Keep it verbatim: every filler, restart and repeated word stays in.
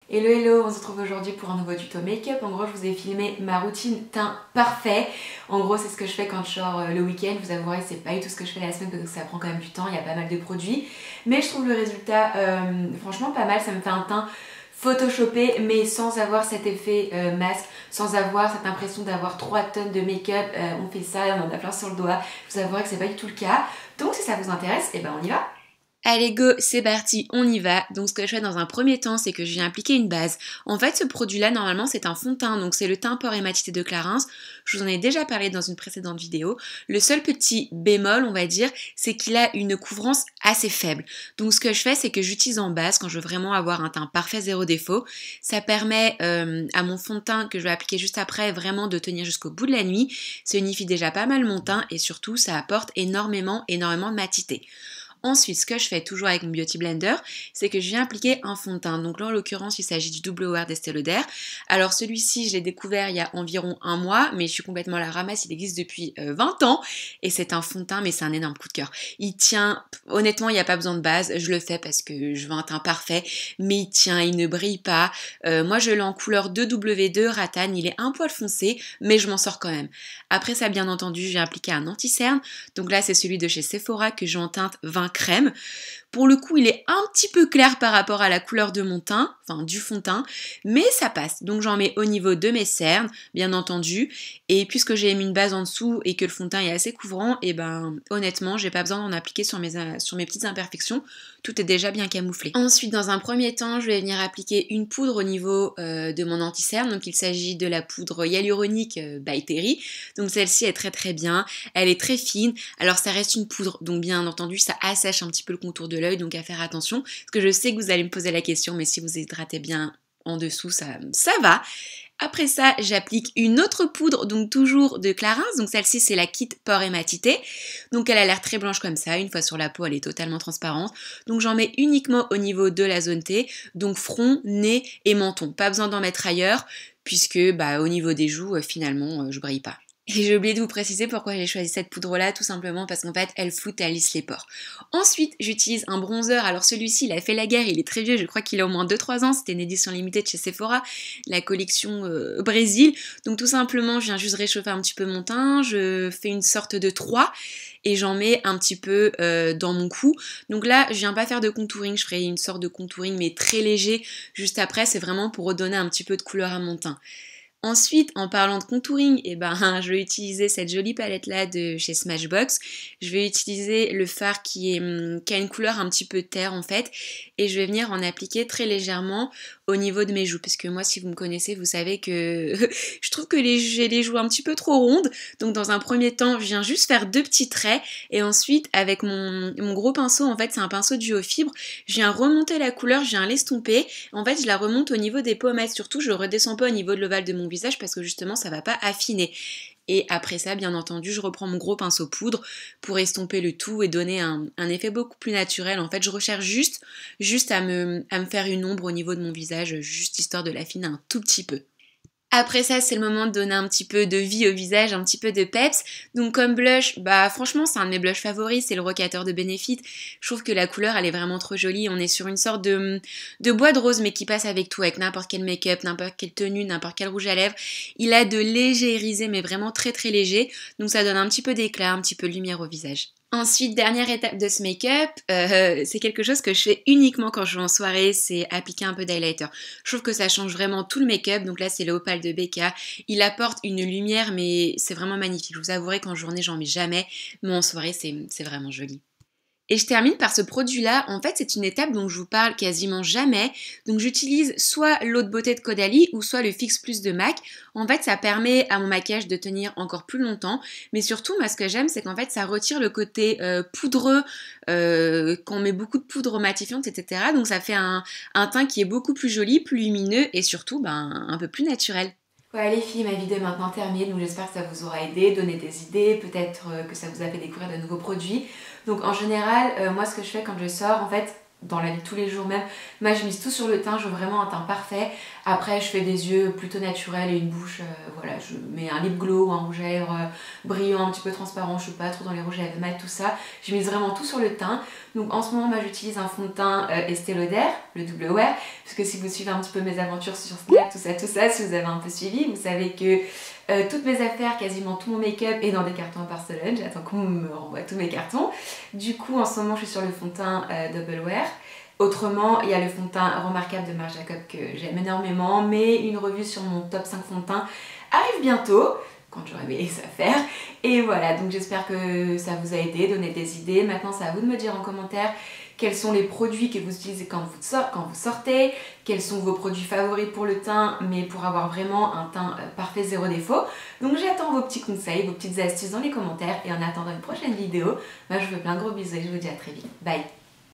Hello hello, on se retrouve aujourd'hui pour un nouveau tuto make-up. En gros, je vous ai filmé ma routine teint parfait. En gros, c'est ce que je fais quand je sors le week-end. Vous avouerez que c'est pas du tout ce que je fais la semaine parce que ça prend quand même du temps, il y a pas mal de produits. Mais je trouve le résultat euh, franchement pas mal. Ça me fait un teint photoshopé mais sans avoir cet effet euh, masque, sans avoir cette impression d'avoir trois tonnes de make-up. Euh, on fait ça, on en a plein sur le doigt. Je vous avouerai que c'est pas du tout le cas. Donc si ça vous intéresse, et ben on y va. Allez go, c'est parti, on y va. Donc ce que je fais dans un premier temps, c'est que je viens appliquer une base. En fait, ce produit-là, normalement, c'est un fond de teint, donc c'est le teint pore et matité de Clarins. Je vous en ai déjà parlé dans une précédente vidéo. Le seul petit bémol, on va dire, c'est qu'il a une couvrance assez faible. Donc ce que je fais, c'est que j'utilise en base quand je veux vraiment avoir un teint parfait, zéro défaut. Ça permet euh, à mon fond de teint que je vais appliquer juste après vraiment de tenir jusqu'au bout de la nuit. Ça unifie déjà pas mal mon teint et surtout, ça apporte énormément, énormément de matité. Ensuite, ce que je fais toujours avec mon Beauty Blender, c'est que je viens appliquer un fond de teint. Donc là, en l'occurrence, il s'agit du Double Wear d'Estée Lauder. Alors celui-ci, je l'ai découvert il y a environ un mois, mais je suis complètement à la ramasse. Il existe depuis euh, vingt ans et c'est un fond de teint, mais c'est un énorme coup de cœur. Il tient, honnêtement, il n'y a pas besoin de base. Je le fais parce que je veux un teint parfait, mais il tient, il ne brille pas. Euh, moi, je l'ai en couleur deux W deux Rattan. Il est un poil foncé, mais je m'en sors quand même. Après ça, bien entendu, j'ai appliqué un anti-cerne. Donc là, c'est celui de chez Sephora que j'ai en teinte vin crème. Pour le coup, il est un petit peu clair par rapport à la couleur de mon teint, enfin du fond de teint, mais ça passe. Donc j'en mets au niveau de mes cernes, bien entendu. Et puisque j'ai mis une base en dessous et que le fond de teint est assez couvrant, et ben honnêtement, j'ai pas besoin d'en appliquer sur mes, sur mes petites imperfections. Tout est déjà bien camouflé. Ensuite, dans un premier temps, je vais venir appliquer une poudre au niveau euh, de mon anti-cerne. Donc il s'agit de la poudre hyaluronique euh, by Terry. Donc celle-ci est très très bien. Elle est très fine. Alors ça reste une poudre, donc bien entendu, ça assèche un petit peu le contour de l'œil, donc à faire attention. Parce que je sais que vous allez me poser la question, mais si vous hydratez bien en dessous, ça, ça va. Après ça, j'applique une autre poudre, donc toujours de Clarins, donc celle-ci c'est la Kit Pore et Matité. Donc elle a l'air très blanche comme ça, une fois sur la peau elle est totalement transparente. Donc j'en mets uniquement au niveau de la zone T, donc front, nez et menton. Pas besoin d'en mettre ailleurs, puisque bah, au niveau des joues, euh, finalement, euh, je brille pas. Et j'ai oublié de vous préciser pourquoi j'ai choisi cette poudre-là, tout simplement parce qu'en fait, elle floute et elle lisse les pores. Ensuite, j'utilise un bronzer. Alors celui-ci, il a fait la guerre, il est très vieux, je crois qu'il a au moins deux trois ans. C'était une édition limitée de chez Sephora, la collection euh, Brésil. Donc tout simplement, je viens juste réchauffer un petit peu mon teint, je fais une sorte de trois et j'en mets un petit peu euh, dans mon cou. Donc là, je viens pas faire de contouring, je ferai une sorte de contouring mais très léger juste après. C'est vraiment pour redonner un petit peu de couleur à mon teint. Ensuite, en parlant de contouring, eh ben, je vais utiliser cette jolie palette-là de chez Smashbox. Je vais utiliser le fard qui, est, qui a une couleur un petit peu terre en fait. Et je vais venir en appliquer très légèrement au niveau de mes joues. Parce que moi, si vous me connaissez, vous savez que je trouve que les, j'ai les joues un petit peu trop rondes. Donc dans un premier temps, je viens juste faire deux petits traits. Et ensuite, avec mon, mon gros pinceau, en fait, c'est un pinceau duo fibre, je viens remonter la couleur, je viens l'estomper. En fait, je la remonte au niveau des pommettes. Surtout, je ne redescends pas au niveau de l'ovale de mon visage parce que justement ça va pas affiner. Et après ça, bien entendu, je reprends mon gros pinceau poudre pour estomper le tout et donner un, un effet beaucoup plus naturel. En fait, je recherche juste, juste à me, à me faire une ombre au niveau de mon visage, juste histoire de l'affiner un tout petit peu. Après ça, c'est le moment de donner un petit peu de vie au visage, un petit peu de peps. Donc comme blush, bah franchement, c'est un de mes blushs favoris, c'est le Rocateur de Benefit. Je trouve que la couleur, elle est vraiment trop jolie. On est sur une sorte de, de bois de rose, mais qui passe avec tout, avec n'importe quel make-up, n'importe quelle tenue, n'importe quel rouge à lèvres. Il a de légers irisés, mais vraiment très très léger. Donc ça donne un petit peu d'éclat, un petit peu de lumière au visage. Ensuite, dernière étape de ce make-up, euh, c'est quelque chose que je fais uniquement quand je vais en soirée, c'est appliquer un peu d'highlighter. Je trouve que ça change vraiment tout le make-up, donc là c'est le Opal de Becca. Il apporte une lumière, mais c'est vraiment magnifique. Je vous avouerai qu'en journée j'en mets jamais, mais en soirée c'est, c'est vraiment joli. Et je termine par ce produit-là. En fait, c'est une étape dont je vous parle quasiment jamais. Donc, j'utilise soit l'eau de beauté de Caudalie ou soit le Fix Plus de MAC. En fait, ça permet à mon maquillage de tenir encore plus longtemps. Mais surtout, moi, ce que j'aime, c'est qu'en fait, ça retire le côté euh, poudreux euh, quand on met beaucoup de poudre matifiante, et cetera. Donc, ça fait un, un teint qui est beaucoup plus joli, plus lumineux et surtout, ben, un peu plus naturel. Voilà les filles, ma vidéo est maintenant terminée, donc j'espère que ça vous aura aidé, donné des idées, peut-être que ça vous a fait découvrir de nouveaux produits. Donc en général, euh, moi ce que je fais quand je sors, en fait, dans la vie de tous les jours même. Moi je mise tout sur le teint, je veux vraiment un teint parfait. Après je fais des yeux plutôt naturels et une bouche, euh, voilà, je mets un lip glow ou un rouge à lèvres euh, brillant, un petit peu transparent, je suis pas trop dans les rouges à lèvres mat, tout ça. Je mise vraiment tout sur le teint. Donc en ce moment moi j'utilise un fond de teint euh, Estée Lauder, le double wear, parce que si vous suivez un petit peu mes aventures sur Snap, tout ça, tout ça, si vous avez un peu suivi, vous savez que euh, toutes mes affaires, quasiment tout mon make-up est dans des cartons à Barcelone. J'attends qu'on me renvoie tous mes cartons. Du coup en ce moment je suis sur le fond de teint euh, double wear. Autrement, il y a le fond de teint remarquable de Marc Jacobs que j'aime énormément, mais une revue sur mon top cinq fond de teint arrive bientôt, quand j'aurai mes affaires. Et voilà, donc j'espère que ça vous a aidé, donné des idées. Maintenant, c'est à vous de me dire en commentaire quels sont les produits que vous utilisez quand vous, sort, quand vous sortez, quels sont vos produits favoris pour le teint, mais pour avoir vraiment un teint parfait, zéro défaut. Donc j'attends vos petits conseils, vos petites astuces dans les commentaires, et en attendant une prochaine vidéo, moi je vous fais plein de gros bisous et je vous dis à très vite. Bye!